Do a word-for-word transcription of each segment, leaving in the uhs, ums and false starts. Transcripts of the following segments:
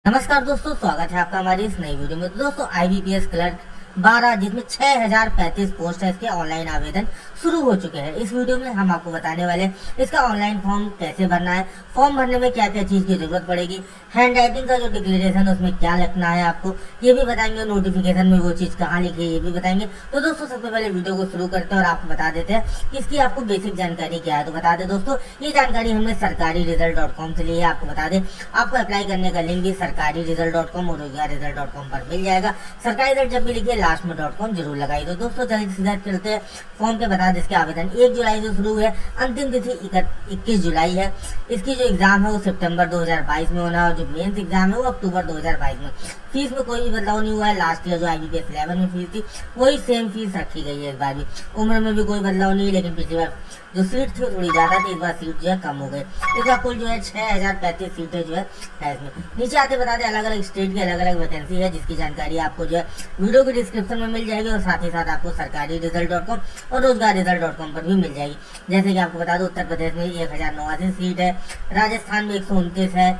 नमस्कार दोस्तों, स्वागत है आपका हमारी इस नई वीडियो में। तो दोस्तों आईबीपीएस क्लर्क बारह जिसमें छह हजार पैंतीस पोस्ट है, इसके ऑनलाइन आवेदन शुरू हो चुके हैं। इस वीडियो में हम आपको बताने वाले हैं इसका ऑनलाइन फॉर्म कैसे भरना है, फॉर्म भरने में क्या क्या चीज की जरूरत पड़ेगी, हैंड राइटिंग का जो डिक्लेरेशन है उसमें क्या लिखना है आपको ये भी बताएंगे, नोटिफिकेशन में वो चीज कहाँ लिखी है ये भी बताएंगे। तो दोस्तों सबसे पहले वीडियो को शुरू करते हैं और आपको बता देते हैं कि इसकी आपको बेसिक जानकारी क्या है। तो बता दें दोस्तों, ये जानकारी हमने सरकारी रिजल्ट डॉट कॉम से ली है। आपको बता दें आपको अप्लाई करने का लिंक भी सरकारी रिजल्ट डॉट कॉम और रोजगार रिजल्ट डॉट कॉम पर मिल जाएगा। सरकारी रिजल्ट जब भी लिखिए लास्ट में डॉट कॉम जरूर लगाई। तो दोस्तों जल्दी सीधा चलते हैं फॉर्म पे। बता दें इसके आवेदन एक जुलाई से शुरू हुए, अंतिम तिथि इक्कीस जुलाई है। इसकी जो एग्जाम है वो सितंबर दो हजार बाईस में होना है और जो मेंस एग्जाम है वो अक्टूबर दो हजार बाईस में। फीस में कोई भी बदलाव नहीं हुआ है। लास्ट ईयर जो आईबीपीएस इलेवन में फीस थी वही सेम फीस रखी गई है इस बार भी। उम्र में भी कोई बदलाव नहीं है, लेकिन पिछली बार जो सीट थी वो थोड़ी ज्यादा थी, इस बार सीट जो है कम हो गई। इस बार कुल जो है छह हजार पैंतीस सीटें जो है इसमें। नीचे आते बता दें अलग अलग स्टेट की अलग अलग वैकेंसी है, जिसकी जानकारी आपको जो है वीडियो के डिस्क्रिप्शन में मिल जाएगी और साथ ही साथ आपको सरकारी रिजल्ट डॉट कॉम और रोजगार रिजल्ट डॉट कॉम पर भी मिल जाएगी। जैसे कि आपको बता दो उत्तर प्रदेश में एक हजार नवासी सीट है, राजस्थान में एक सौ उनतीस है,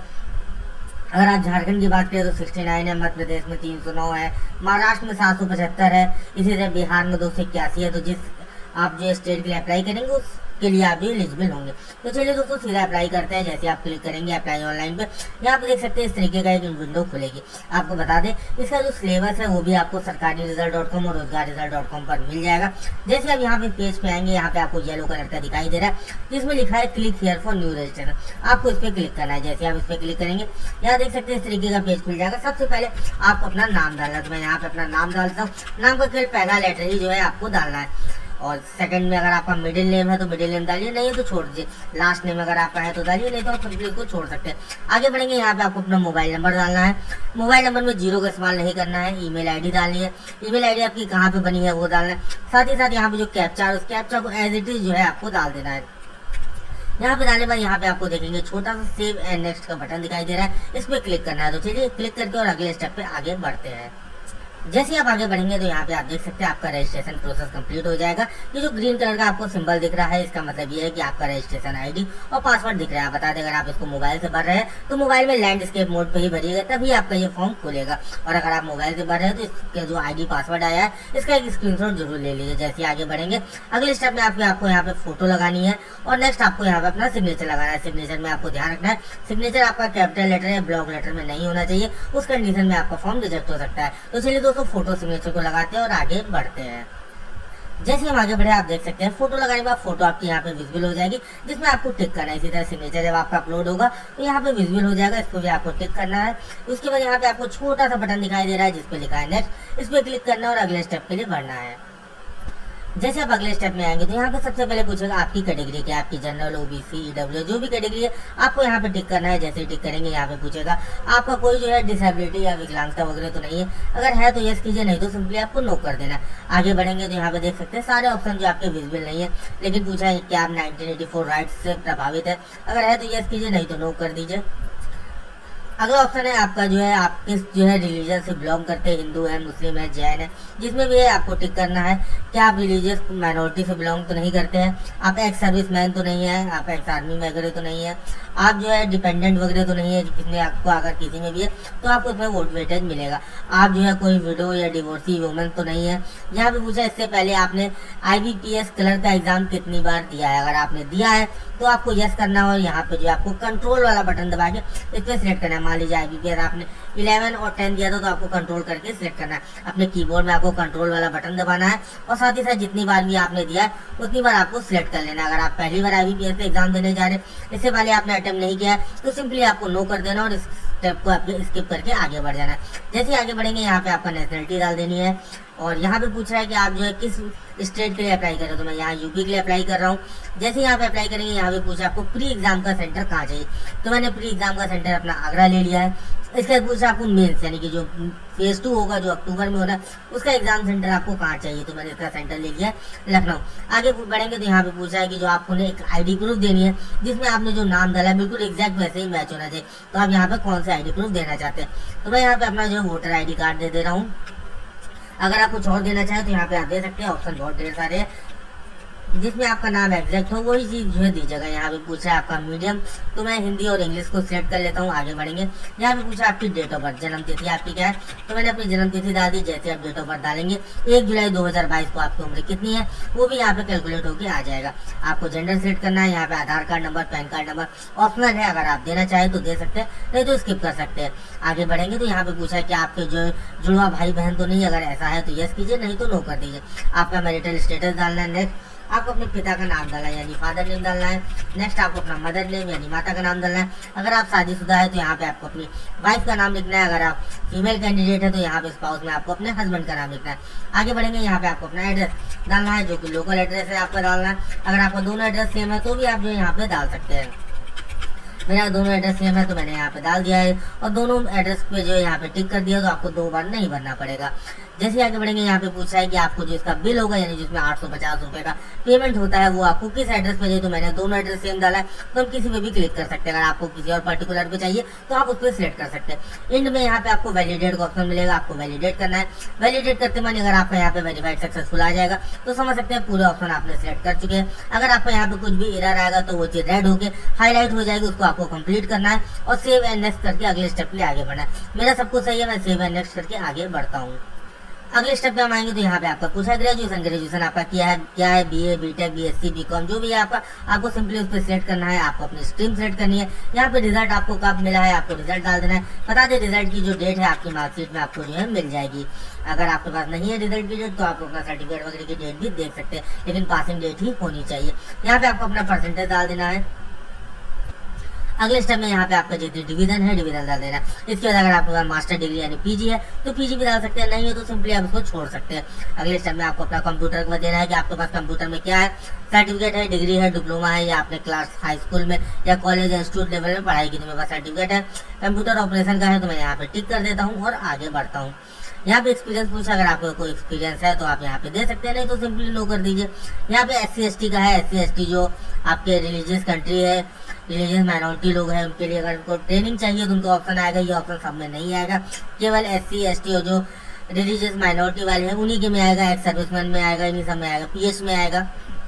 अगर आप झारखंड की बात करें तो सिक्सटी नाइन है, मध्य प्रदेश में तीन सौ नौ है, महाराष्ट्र में सात सौ पचहत्तर है, इसी तरह बिहार में दो सौ इक्यासी है। तो जिस आप जो स्टेट के लिए अप्लाई करेंगे उस के लिए आप भी एलिजिबल होंगे। तो चलिए दोस्तों सीधा अप्लाई करते हैं। जैसे आप क्लिक करेंगे अप्लाई ऑनलाइन पे, यहाँ पे देख सकते हैं इस तरीके का एक विंडो खुलेगी। आपको बता दें इसका जो सिलेबस है वो भी आपको सरकारी रिजल्ट डॉट कॉम और रोजगार रिजल्ट डॉट कॉम पर मिल जाएगा। जैसे आप यहाँ पे पेज पे आएंगे, यहाँ पे आपको येलो कलर का दिखाई दे रहा है जिसमें लिखा है click here for new registration. आपको इस पर क्लिक करना है। जैसे आप इस पर क्लिक करेंगे यहाँ देख सकते हैं इस तरीके का पेज खुल जाएगा। सबसे पहले आपको अपना नाम डालना है। तो मैं यहाँ पे अपना नाम डालता हूँ। नाम का केवल पहला लेटर ही जो है आपको डालना है और सेकंड में अगर आपका मिडिल नेम है तो मिडिल नेम डालिए, नहीं तो छोड़ दीजिए। लास्ट नेम अगर आपका है तो डालिए, नहीं तो आप सिंपली को छोड़ सकते हैं। आगे बढ़ेंगे, यहाँ पे आपको अपना मोबाइल नंबर डालना है। मोबाइल नंबर में जीरो का इस्तेमाल नहीं करना है। ईमेल आईडी डालनी है। ईमेल आईडी आपकी कहाँ पे बनी है वो डालना है। साथ ही साथ यहाँ पे जो कैप्चा है उस कैप्चा को एज इट इज जो है आपको डाल देना है। यहाँ पे डालने बाद यहाँ पे आपको देखेंगे छोटा सा सेव एंड नेक्स्ट का बटन दिखाई दे रहा है, इस पर क्लिक करना है। तो चलिए क्लिक करके और अगले स्टेप पे आगे बढ़ते हैं। जैसे आप आगे बढ़ेंगे तो यहाँ पे आप देख सकते हैं आपका रजिस्ट्रेशन प्रोसेस कंप्लीट हो जाएगा। ये जो ग्रीन कलर का आपको सिंबल दिख रहा है इसका मतलब ये है कि आपका रजिस्ट्रेशन आईडी और पासवर्ड दिख रहा है। बता दें अगर आप इसको मोबाइल से भर रहे हैं तो मोबाइल में लैंडस्केप मोड पे ही भरिएगा, तभी आपका ये फॉर्म खुलेगा। और अगर आप मोबाइल से भर रहे हैं तो इसका जो आईडी पासवर्ड आया है इसका एक स्क्रीनशॉट जरूर ले लीजिए। जैसे आगे बढ़ेंगे अगले स्टेप में आपको आपको यहाँ पे फोटो लगानी है और नेक्स्ट आपको यहाँ पे अपना सिग्नेचर लगाना है। सिग्नेचर में आपको ध्यान रखना है सिग्नेचर आपका कैपिटल लेटर या ब्लॉक लेटर में नहीं होना चाहिए, उस कंडीशन में आपका फॉर्म रिजेक्ट हो सकता है। तो चलिए दोस्तों फोटो सिग्नेचर को लगाते हैं और आगे बढ़ते हैं। जैसे हम आगे बढ़े आप देख सकते हैं फोटो लगाने के बाद फोटो आपकी यहाँ पे विजिबल हो जाएगी, जिसमें आपको टिक करना है। इसी तरह सिग्नेचर जब आपका अपलोड होगा तो यहाँ पे विजिबल हो जाएगा, इसको भी आपको टिक करना है। उसके बाद यहाँ पे आपको छोटा सा बटन दिखाई दे रहा है जिसपे लिखा है नेक्स्ट, इस पे क्लिक करना है और अगले स्टेप के लिए बढ़ना है। जैसे आप अगले स्टेप में आएंगे तो यहाँ पे सबसे पहले पूछेगा आपकी कैटेगरी क्या है, आपकी जनरल, ओबीसी, ईडब्ल्यू जो भी कैटेगरी है आपको यहाँ पे टिक करना है। जैसे टिक करेंगे यहाँ पे पूछेगा आपका कोई जो है डिसेबिलिटी या विकलांगता वगैरह तो नहीं है, अगर है तो यस कीजिए, नहीं तो सिंपली आपको नो कर देना। आगे बढ़ेंगे तो यहाँ पे देख सकते हैं सारे ऑप्शन जो आपके विजिबल नहीं है, लेकिन पूछा है कि आप नाइनटीन एटी फोर राइट्स से प्रभावित है, अगर है तो यस कीजिए, नहीं तो नो कर दीजिए। अगला ऑप्शन है आपका जो है आप किस जो है रिलीजन से बिलोंग करते हैं, हिंदू है, मुस्लिम है, जैन है, जिसमें भी है आपको टिक करना है। क्या आप रिलीजियस माइनॉरिटी से बिलोंग तो नहीं करते हैं, आप एक्स सर्विस मैन तो नहीं है, आप एक्स आर्मी वगैरह तो नहीं है, आप जो है डिपेंडेंट वगैरह तो नहीं है, जिसमें आपको अगर किसी में भी है तो आपको उसमें वोट वेटेज मिलेगा। आप जो है कोई विडो या डिवोर्सी वुमन तो नहीं है। यहाँ पे पूछा इससे पहले आपने आईबीपीएस क्लर्क का एग्जाम कितनी बार दिया है, अगर आपने दिया है तो आपको यस करना है और यहाँ पे जो आपको कंट्रोल वाला बटन दबा के इस पर सिलेक्ट करना है। मान लीजिए आईबीपीएस आपने इलेवन और टेन दिया था तो आपको कंट्रोल करके सिलेक्ट करना है। अपने कीबोर्ड में आपको कंट्रोल वाला बटन दबाना है और साथ ही साथ जितनी बार भी आपने दिया है उतनी बार आपको सिलेक्ट कर लेना है। अगर आप पहली बार आईबीपीएस का एग्जाम देने जा रहे हैं, इससे पहले आपने अटेम्प्ट नहीं किया है, तो सिंपली आपको नो कर देना और इस स्टेप को आपके स्किप करके आगे बढ़ जाना है। जैसे आगे बढ़ेंगे यहाँ पे आपका नेशनलिटी डाल देनी है और यहाँ पे पूछ रहा है कि आप जो है किस स्टेट के लिए अप्लाई कर रहे हो, तो मैं यहाँ यूपी के लिए अप्लाई कर रहा हूँ। जैसे यहाँ पे अप्लाई करेंगे यहाँ पे पूछा आपको प्री एग्जाम का सेंटर कहाँ चाहिए, तो मैंने प्री एग्जाम का सेंटर अपना आगरा ले लिया है। इसके बाद पूछा आपको मेंस यानी कि जो फेज टू होगा जो अक्टूबर में होना है उसका एग्जाम सेंटर आपको कहाँ चाहिए, तो मैंने इसका सेंटर ले लिया है लखनऊ। आगे बढ़ेंगे तो यहाँ पे पूछा है कि जो आपको एक आईडी प्रूफ देनी है जिसमें आपने जो नाम डाला है बिल्कुल एग्जैक्ट वैसे ही मैच होना चाहिए, तो आप यहाँ पे कौन सा आईडी प्रूफ देना चाहते हैं। तो मैं यहाँ पे अपना जो वोटर आई डी कार्ड दे दे रहा हूँ। अगर आप कुछ और देना चाहें तो यहाँ पे आप दे सकते हैं, ऑप्शन बहुत ढेर सारे हैं। जिसमें आपका नाम एग्जैक्ट हो वही चीज़ जो है दीजिएगा। यहाँ पे पूछा है आपका मीडियम, तो मैं हिंदी और इंग्लिश को सिलेक्ट कर लेता हूँ। आगे बढ़ेंगे। यहाँ पे पूछा आपकी डेट ऑफ बर्थ, जन्म तिथि आपकी क्या है, तो मैंने अपनी जन्म तिथि डाल दी। जैसे आप डेट ऑफ बर्थ डालेंगे एक जुलाई दो हजार बाईस को आपकी उम्र कितनी है वो भी यहाँ पे कैलकुलेट होकर आ जाएगा। आपको जेंडर सिलेक्ट करना है। यहाँ पे Aadhaar card number, PAN card number optional है, अगर आप देना चाहें तो दे सकते हैं, नहीं तो स्किप कर सकते हैं। आगे बढ़ेंगे तो यहाँ पे पूछा है कि आपके जो जुड़वा भाई बहन तो नहीं, अगर ऐसा है तो यस कीजिए, नहीं तो नो कर दीजिए। आपका मैरिटल स्टेटस डालना है। नेक्स्ट आपको अपने पिता का नाम डालना है यानी फादर नेम डालना है। नेक्स्ट आपको अपना मदर नेम यानी माता का नाम डालना है। अगर आप शादीशुदा है तो यहाँ पे आपको अपनी वाइफ का नाम लिखना है। अगर आप फीमेल कैंडिडेट है तो यहाँ पे स्पाउस में आपको अपने हस्बैंड का नाम लिखना है। आगे बढ़ेंगे। यहाँ पे आपको अपना एड्रेस डालना है जो कि लोकल एड्रेस है आपका डालना है। अगर आपका दोनों एड्रेस सेम है तो भी आप जो यहाँ पे डाल सकते हैं। मेरा दोनों एड्रेस सेम है तो मैंने यहाँ पे डाल दिया है और दोनों एड्रेस पे जो है यहाँ पे टिक कर दिया, तो आपको दो बार नहीं भरना पड़ेगा। जैसे आगे बढ़ेंगे यहाँ पे पूछा है कि आपको जो इसका बिल होगा यानी जिसमें आठ सौ पचास रुपए का पेमेंट होता है वो आपको किस एड्रेस पे चाहिए, तो मैंने दोनों एड्रेस सेम डाला है तो हम किसी पे भी क्लिक कर सकते हैं। अगर आपको किसी और पर्टिकुलर पे चाहिए तो आप उस पर सिलेक्ट कर सकते हैं। इंड में यहाँ पे आपको वैलिडेट का ऑप्शन मिलेगा, आपको वैलिडेट करना है। वैलिडेट करते मानी अगर आपका यहाँ पे वेरीफाइड सक्सेसफुल आ जाएगा तो समझ सकते हैं पूरे ऑप्शन आपने सिलेक्ट कर चुके हैं। अगर आपको यहाँ पे कुछ भी एरर आएगा तो वो चीज रेड होकर हाईलाइट हो जाएगी, उसको आपको कंप्लीट करना है और सेव एंड नेक्स्ट करके अगले स्टेप के लिए आगे बढ़ना है। मेरा सब कुछ सही है, मैं सेव एंड नेक्स्ट करके आगे बढ़ता हूँ। अगले स्टेप पे हम आएंगे तो यहाँ पे आपका पूछा ग्रेजुएशन, ग्रेजुएशन आपका क्या है क्या है बीए, बीटेक, बीएससी, बीकॉम जो भी है आपका, आपको सिंपली उस पर सिलेक्ट करना है। आपको अपनी स्ट्रीम सेलेक्ट करनी है। यहाँ पे रिजल्ट आपको कब मिला है आपको रिजल्ट डाल देना है। बता दें रिजल्ट की जो डेट है आपकी मार्कशीट में आपको जो है मिल जाएगी। अगर आपके पास नहीं है रिजल्ट की डेट तो आप अपना सर्टिफिकेट वगैरह की डेट भी देख सकते हैं, लेकिन पासिंग डेट ही होनी चाहिए। यहाँ पे आपको अपना परसेंटेज डाल देना है। अगले स्टेप में यहाँ पे आपका जितनी डिवीजन है डिवीजन डाल देना। इसके बाद अगर आपके पास मास्टर डिग्री यानी पीजी है तो पीजी भी डाल सकते हैं, नहीं है तो सिंपली आप उसको छोड़ सकते हैं। अगले स्टेप में आपको अपना कंप्यूटर का देना है कि आपके पास कंप्यूटर में क्या है, सर्टिफिकेट है, डिग्री है, डिप्लोमा है, या आपने क्लास हाई स्कूल में या कॉलेज इंस्टीट्यूट लेवल में पढ़ाई की तो मेरे पास सर्टिफिकेट है। कंप्यूटर ऑपरेशन का है तो मैं यहाँ पे टिक कर देता हूँ और आगे बढ़ता हूँ। यहाँ पे एक्सपीरियंस पूछा, अगर आपको कोई एक्सपीरियंस है तो आप यहाँ पे दे सकते हैं, नहीं तो सिंपली नो कर दीजिए। यहाँ पे एस सी एस टी का है। एस सी एस टी जो आपके रिलीजियस कंट्री है, रिलीजियस माइनॉरिटी लोग हैं, उनके लिए अगर उनको ट्रेनिंग चाहिए तो उनको ऑप्शन आएगा। ये ऑप्शन सब में नहीं आएगा, केवल एस सी एस टी और जो रिलीजियस माइनॉरिटी वाले हैं उन्हीं के में आएगा। एक्स सर्विसमैन में आएगा, इन्हीं सब में आएगा, पी एच में आएगा।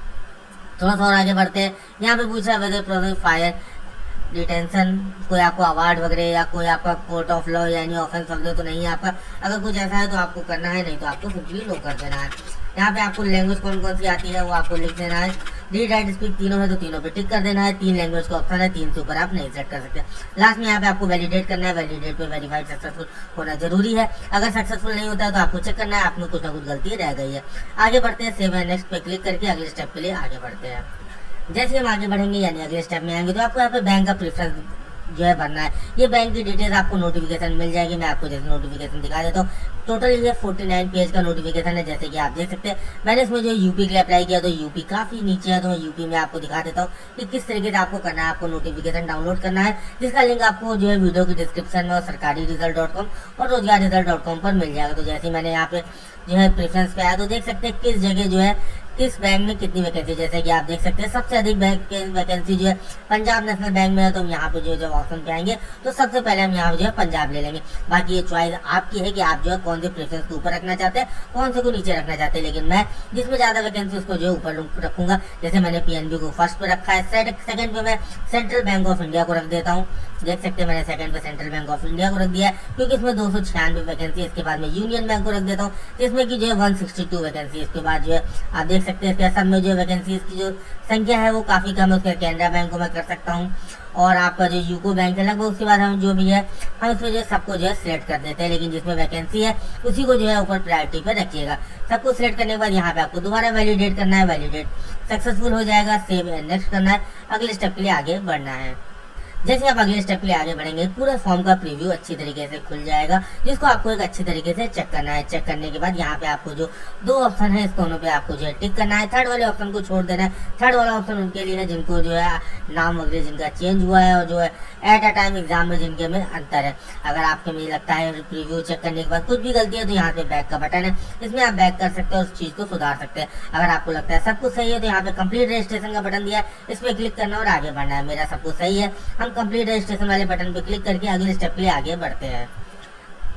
थोड़ा सा और आगे बढ़ते हैं। यहाँ पे पूछा वेदर फायर डिटेंशन, कोई आपको अवार्ड वगैरह या कोई आपका कोर्ट ऑफ लॉ यानी ऑफेंस वगैरह तो नहीं है आपका। अगर कुछ ऐसा है तो आपको करना है, नहीं तो आपको सिंपली नो कर देना है। यहाँ पे आपको लैंग्वेज कौन कौन सी आती है वो आपको लिख देना है। रीड राइट स्पीक तीनों है तो तीनों पे टिक कर देना है। तीन लैंग्वेज का ऑप्शन है, तीन से ऊपर आप नहीं सेट कर सकते। लास्ट में यहाँ पे आपको वैलिडेट करना है। वैलिडेट पे वेरीफाइड सक्सेसफुल होना जरूरी है। अगर सक्सेसफुल नहीं होता है तो आपको चेक करना है आपने कुछ ना कुछ गलती रह गई है। आगे बढ़ते हैं। सेव एंड नेक्स्ट पे क्लिक करके अगले स्टेप के लिए आगे बढ़ते हैं। जैसे हम आगे बढ़ेंगे यानी अगले स्टेप में आएंगे तो आपको यहाँ पे बैंक का प्रेफरेंस जो है भरना है। ये बैंक की डिटेल्स आपको नोटिफिकेशन मिल जाएगी। मैं आपको जैसे नोटिफिकेशन दिखा देता हूँ। टोटल ये उनचास पेज का नोटिफिकेशन है, जैसे कि आप देख सकते हैं। मैंने इसमें जो यूपी के लिए अप्लाई किया तो यूपी काफी नीचे है, तो मैं यूपी में आपको दिखा देता हूँ कि किस तरीके से आपको करना है। आपको नोटिफिकेशन डाउनलोड करना है, जिसका लिंक आपको जो है वीडियो की डिस्क्रिप्शन में और सरकारी रिजल्ट डॉट कॉम और रोजगार रिजल्ट डॉट कॉम पर मिल जाएगा। तो जैसे मैंने यहाँ पे जो है प्रेफरेंस पे आया तो देख सकते हैं किस जगह जो है किस बैंक में कितनी वैकेंसी, जैसे कि आप देख सकते हैं सबसे अधिक बैंक वैकेंसी जो है पंजाब नेशनल बैंक में है। तो हम यहाँ पे जो जब ऑप्शन पे आएंगे तो सबसे पहले हम यहाँ जो है पंजाब ले लेंगे। बाकी ये चॉइस आपकी है कि आप जो है कौन से प्रेफरेंस को ऊपर रखना चाहते हैं, कौन से को नीचे रखना चाहते हैं। लेकिन मैं जिसमें ज्यादा वैकेंसी उसको जो है ऊपर रखूंगा। जैसे मैंने पीएनबी को फर्स्ट पे रखा है, सेकंड पे मैं सेंट्रल बैंक ऑफ इंडिया को रख देता हूँ। देख सकते हैं मैंने सेकंड पे सेंट्रल बैंक ऑफ इंडिया को रख दिया है क्योंकि इसमें दो सौ छियानवे वैकेंसी है। इसके बाद में यूनियन बैंक को रख देता हूँ जिसमें की जो है वन सिक्सटी टू वैकेंसी। इसके बाद जो है आप देख सकते हैं सब में जो वैकेंसी की जो संख्या है वो काफी कम है। उसके कैनरा बैंक को मैं कर सकता हूँ और आपका जो यूको बैंक है लगभग। उसके बाद हम जो भी है हम इसमें जो है सबको जो है सिलेक्ट कर देते हैं, लेकिन जिसमें वैकेंसी है उसी को जो है ऊपर प्रायोरिटी पे रखिएगा। सबको सिलेक्ट करने के बाद यहाँ पे आपको दोबारा वैलिडेट करना है। वैलिडेट सक्सेसफुल हो जाएगा, सेव एंड नेक्स्ट करना है, अगले स्टेप के लिए आगे बढ़ना है। जैसे आप अगले स्टेप के लिए आगे बढ़ेंगे पूरा फॉर्म का प्रीव्यू अच्छी तरीके से खुल जाएगा, जिसको आपको एक अच्छी तरीके से चेक करना है। चेक करने के बाद यहाँ पे आपको जो दो ऑप्शन है इस दोनों पे आपको जो है टिक करना है। थर्ड वाले ऑप्शन को छोड़ देना है। थर्ड वाला ऑप्शन उनके लिए है जिनको जो है नाम वगैरह जिनका चेंज हुआ है और जो है एट अ टाइम एग्जाम में जिनके में अंतर है। अगर आपको मुझे लगता है प्रीव्यू चेक करने के बाद कुछ भी गलती है तो यहाँ पे बैक का बटन है, इसमें आप बैक कर सकते हैं, उस चीज को सुधार सकते हैं। अगर आपको लगता है सब कुछ सही है तो यहाँ पे कंप्लीट रजिस्ट्रेशन का बटन दिया है, इस पर क्लिक करना और आगे बढ़ना है। मेरा सब कुछ सही है, हम कंप्लीट रजिस्ट्रेशन वाले बटन पे क्लिक करके अगले स्टेप के लिए आगे बढ़ते हैं।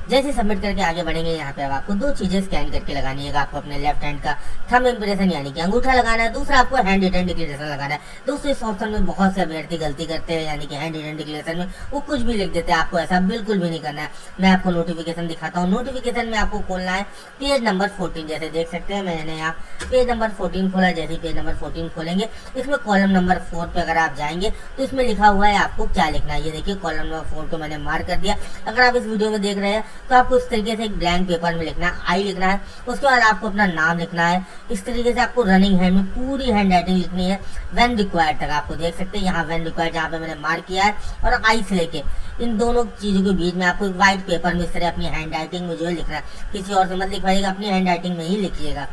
जैसे सबमिट करके आगे बढ़ेंगे, यहाँ पे अब आपको दो चीजें स्कैन करके लगानी है। आपको अपने लेफ्ट हैंड का थंब इंप्रेशन यानी कि अंगूठा लगाना है, दूसरा आपको हैंड रिटन डिक्लेरेशन लगाना है। दोस्तों इस ऑप्शन में बहुत से अभ्यर्थी गलती करते हैं, यानी कि हैंड रिटन डिक्लेरेशन में वो कुछ भी लिख देते हैं। आपको ऐसा बिल्कुल भी नहीं करना है। मैं आपको नोटिफिकेशन दिखाता हूँ। नोटिफिकेशन में आपको खोलना है पेज नंबर फोर्टीन। जैसे देख सकते हैं मैंने यहाँ पेज नंबर फोर्टीन खोला। जैसे पेज नंबर फोर्टीन खोलेंगे, इसमें कॉलम नंबर फोर पे अगर आप जाएंगे तो इसमें लिखा हुआ है आपको क्या लिखना है। ये देखिए कॉलम नंबर फोर को मैंने मार्क कर दिया। अगर आप इस वीडियो में देख रहे हैं तो आपको इस तरीके से एक ब्लैंक पेपर में लिखना है, आई लिखना है। उसके बाद आपको अपना नाम लिखना है। इस तरीके से आपको रनिंग हैंड में पूरी हैंड राइटिंग लिखनी है व्हेन रिक्वायर्ड तक। आपको देख सकते हैं यहाँ व्हेन रिक्वायर्ड यहाँ पे मैंने मार्क किया है, और आई से लेके इन दोनों चीजों के बीच में आपको व्हाइट पेपर में इस तरह अपनी हैंड राइटिंग में जो है लिखना है। किसी और से मत लिखवाइएगा, अपनी हैंड राइटिंग में ही लिखिएगा।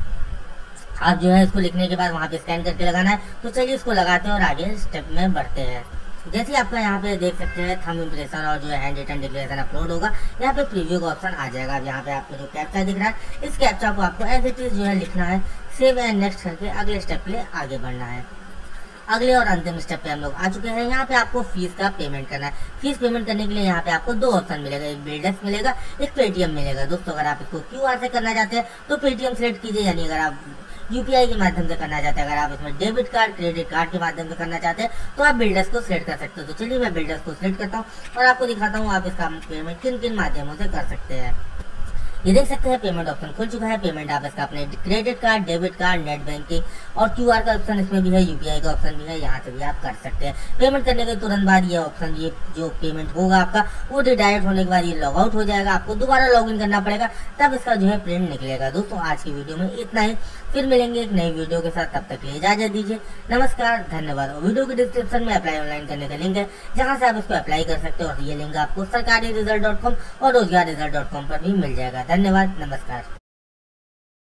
आप जो है इसको लिखने के बाद वहाँ पे स्कैन करके लगाना है। तो चलिए इसको लगाते हैं और आगे स्टेप में बढ़ते हैं। जैसे आपका यहाँ पे देख सकते हैं थंब इंप्रेशन और जो है हैंड रिटन डिक्लेरेशन अपलोड होगा, यहाँ पे प्रीव्यू का ऑप्शन आ जाएगा। अब यहाँ पे आपको जो कैप्चा दिख रहा है, इस कैप्चा को आपको एज इट इज जो है लिखना है, सेव एंड नेक्स्ट करके अगले स्टेप के लिए आगे बढ़ना है। अगले और अंतिम स्टेप पे हम लोग आ चुके हैं। यहाँ पे आपको फीस का पेमेंट करना है। फीस पेमेंट करने के लिए यहाँ पे आपको दो ऑप्शन मिलेगा, एक बिल्डर्स मिलेगा, एक पेटीएम मिलेगा। दोस्तों अगर आप इसको क्यूआर से करना चाहते हैं तो पेटीएम सेलेक्ट कीजिए, यानी अगर आप यूपीआई के माध्यम से करना चाहते हैं, अगर आप इसमें डेबिट कार्ड क्रेडिट कार्ड के माध्यम से करना चाहते हैं तो आप बिल्डर्स को सिलेक्ट कर सकते हो। तो चलिए मैं बिल्डर्स को सिलेक्ट करता हूँ और आपको दिखाता हूँ आप इसका पेमेंट किन किन माध्यमों से कर सकते हैं। ये देख सकते हैं पेमेंट ऑप्शन खुल चुका है। पेमेंट आप इसका अपने credit card, debit card, net banking और क्यूआर का ऑप्शन इसमें भी है, यूपीआई का ऑप्शन भी है, यहाँ से भी आप कर सकते हैं। पेमेंट करने के तुरंत बाद ये ऑप्शन, ये जो पेमेंट होगा आपका वो डायरेक्ट होने के बाद ये लॉग आउट हो जाएगा। आपको दोबारा लॉग इन करना पड़ेगा, तब इसका जो है प्रिंट निकलेगा। दोस्तों आज की वीडियो में इतना ही, फिर मिलेंगे एक नई वीडियो के साथ। तब तक के लिए इजाजत दीजिए, नमस्कार, धन्यवाद। और वीडियो के डिस्क्रिप्शन में अप्लाई ऑनलाइन करने का लिंक है, जहाँ से आप इसको अप्लाई कर सकते हो, और ये लिंक आपको सरकारी रिजल्ट डॉट कॉम और रोजगार रिजल्ट डॉट कॉम पर भी मिल जाएगा। धन्यवाद, नमस्कार।